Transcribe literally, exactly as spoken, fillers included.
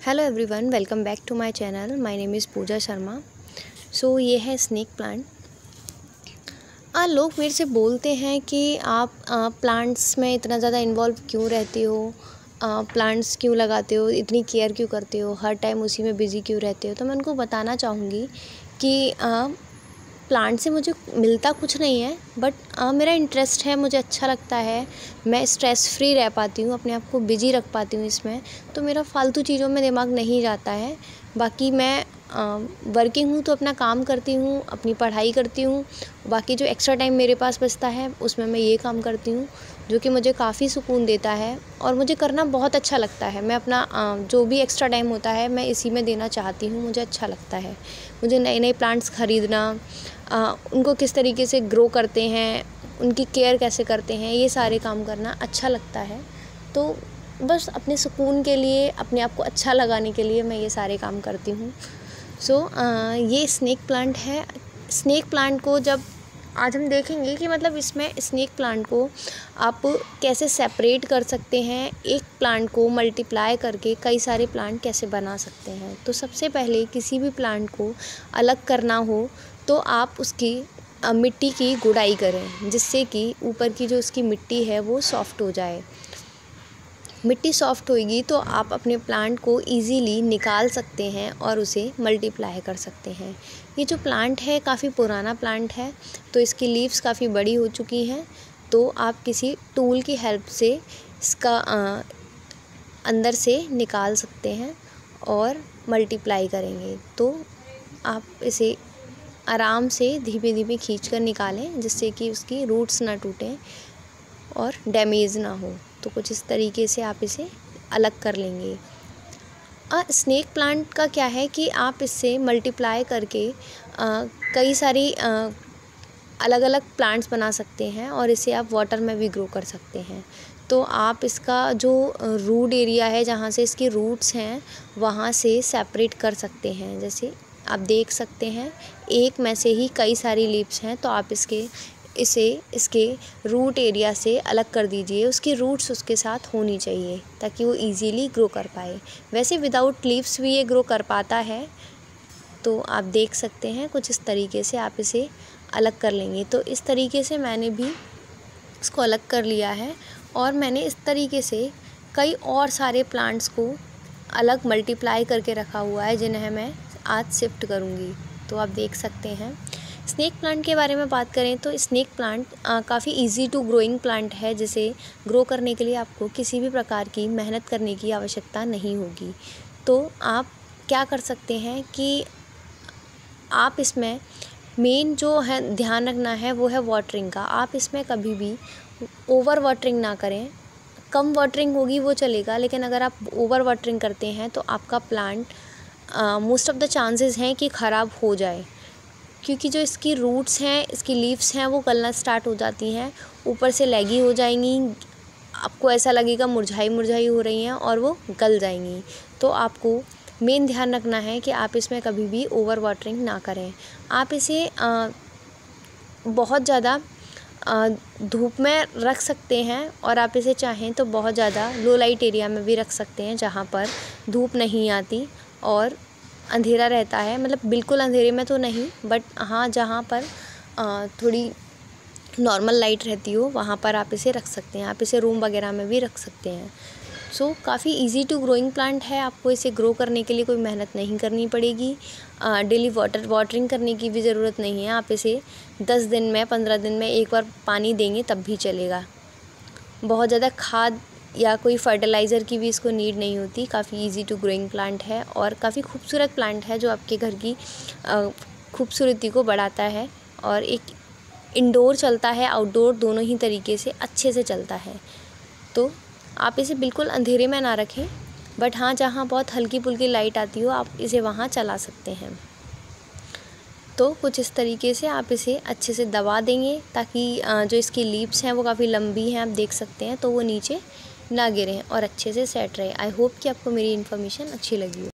Hello everyone, welcome back to my channel. My name is Pooja Sharma. So ये है snake plant. आ लोग मेरे से बोलते हैं कि आप प्लांट्स में इतना ज़्यादा इन्वॉल्व क्यों रहते हो, प्लांट्स क्यों लगाते हो, इतनी केयर क्यों करते हो, हर टाइम उसी में बिज़ी क्यों रहते हो। तो मैं उनको बताना चाहूँगी कि आ, प्लांट से मुझे मिलता कुछ नहीं है, बट आ, मेरा इंटरेस्ट है, मुझे अच्छा लगता है, मैं स्ट्रेस फ्री रह पाती हूँ, अपने आप को बिजी रख पाती हूँ इसमें। तो मेरा फालतू चीज़ों में दिमाग नहीं जाता है। बाकी मैं वर्किंग हूँ तो अपना काम करती हूँ, अपनी पढ़ाई करती हूँ। बाकी जो एक्स्ट्रा टाइम मेरे पास बचता है उसमें मैं ये काम करती हूँ जो कि मुझे काफ़ी सुकून देता है और मुझे करना बहुत अच्छा लगता है। मैं अपना आ, जो भी एक्स्ट्रा टाइम होता है मैं इसी में देना चाहती हूँ, मुझे अच्छा लगता है। मुझे नए नए प्लांट्स ख़रीदना, आ, उनको किस तरीके से ग्रो करते हैं, उनकी केयर कैसे करते हैं, ये सारे काम करना अच्छा लगता है। तो बस अपने सुकून के लिए, अपने आप को अच्छा लगाने के लिए मैं ये सारे काम करती हूँ। सो so, ये स्नेक प्लांट है। स्नेक प्लांट को जब आज हम देखेंगे कि मतलब इसमें स्नेक प्लांट को आप कैसे सेपरेट कर सकते हैं, एक प्लांट को मल्टीप्लाई करके कई सारे प्लांट कैसे बना सकते हैं। तो सबसे पहले किसी भी प्लांट को अलग करना हो तो आप उसकी मिट्टी की गुड़ाई करें, जिससे कि ऊपर की जो उसकी मिट्टी है वो सॉफ्ट हो जाए। मिट्टी सॉफ्ट होएगी तो आप अपने प्लांट को इजीली निकाल सकते हैं और उसे मल्टीप्लाई कर सकते हैं। ये जो प्लांट है काफ़ी पुराना प्लांट है, तो इसकी लीव्स काफ़ी बड़ी हो चुकी हैं। तो आप किसी टूल की हेल्प से इसका आ, अंदर से निकाल सकते हैं और मल्टीप्लाई करेंगे। तो आप इसे आराम से धीमे धीमे खींच कर निकालें, जिससे कि उसकी रूट्स ना टूटें और डैमेज ना हो। तो कुछ इस तरीके से आप इसे अलग कर लेंगे। आ, स्नेक प्लांट का क्या है कि आप इससे मल्टीप्लाई करके आ, कई सारी आ, अलग अलग प्लांट्स बना सकते हैं और इसे आप वाटर में भी ग्रो कर सकते हैं। तो आप इसका जो रूट एरिया है, जहाँ से इसकी रूट्स हैं, वहाँ से सेपरेट कर सकते हैं। जैसे आप देख सकते हैं एक में से ही कई सारी लीव्स हैं, तो आप इसके इसे इसके रूट एरिया से अलग कर दीजिए। उसकी रूट्स उसके साथ होनी चाहिए ताकि वो इजीली ग्रो कर पाए। वैसे विदाउट लीव्स भी ये ग्रो कर पाता है। तो आप देख सकते हैं कुछ इस तरीके से आप इसे अलग कर लेंगे। तो इस तरीके से मैंने भी इसको अलग कर लिया है और मैंने इस तरीके से कई और सारे प्लांट्स को अलग मल्टीप्लाई करके रखा हुआ है, जिन्हें मैं आज शिफ्ट करूँगी। तो आप देख सकते हैं। स्नेक प्लांट के बारे में बात करें तो स्नेक प्लांट काफ़ी इजी टू ग्रोइंग प्लांट है, जिसे ग्रो करने के लिए आपको किसी भी प्रकार की मेहनत करने की आवश्यकता नहीं होगी। तो आप क्या कर सकते हैं कि आप इसमें मेन जो है ध्यान रखना है वो है वाटरिंग का। आप इसमें कभी भी ओवर वाटरिंग ना करें। कम वाटरिंग होगी वो चलेगा, लेकिन अगर आप ओवर वाटरिंग करते हैं तो आपका plant most of the chances हैं कि ख़राब हो जाए, क्योंकि जो इसकी रूट्स हैं, इसकी लीव्स हैं, वो गलना स्टार्ट हो जाती हैं, ऊपर से लैगी हो जाएंगी। आपको ऐसा लगेगा मुरझाई मुरझाई हो रही हैं और वो गल जाएंगी। तो आपको मेन ध्यान रखना है कि आप इसमें कभी भी ओवर वाटरिंग ना करें। आप इसे आ, बहुत ज़्यादा धूप में रख सकते हैं और आप इसे चाहें तो बहुत ज़्यादा लो लाइट एरिया में भी रख सकते हैं, जहाँ पर धूप नहीं आती और अंधेरा रहता है। मतलब बिल्कुल अंधेरे में तो नहीं, बट हाँ जहाँ पर आ, थोड़ी नॉर्मल लाइट रहती हो वहाँ पर आप इसे रख सकते हैं। आप इसे रूम वगैरह में भी रख सकते हैं। सो so, काफ़ी इजी टू ग्रोइंग प्लांट है। आपको इसे ग्रो करने के लिए कोई मेहनत नहीं करनी पड़ेगी। डेली वाटर वाटरिंग करने की भी ज़रूरत नहीं है। आप इसे दस दिन में, पंद्रह दिन में एक बार पानी देंगे तब भी चलेगा। बहुत ज़्यादा खाद या कोई फर्टिलाइज़र की भी इसको नीड नहीं होती। काफ़ी इजी टू ग्रोइंग प्लांट है और काफ़ी खूबसूरत प्लांट है, जो आपके घर की खूबसूरती को बढ़ाता है और एक इंडोर चलता है, आउटडोर दोनों ही तरीके से अच्छे से चलता है। तो आप इसे बिल्कुल अंधेरे में ना रखें, बट हाँ जहाँ बहुत हल्की फुल्की लाइट आती हो आप इसे वहाँ चला सकते हैं। तो कुछ इस तरीके से आप इसे अच्छे से दबा देंगे ताकि जो इसकी लीव्स हैं वो काफ़ी लंबी हैं, आप देख सकते हैं, तो वो नीचे ना गिरें और अच्छे से सेट रहे। आई होप कि आपको मेरी इन्फॉर्मेशन अच्छी लगी हो।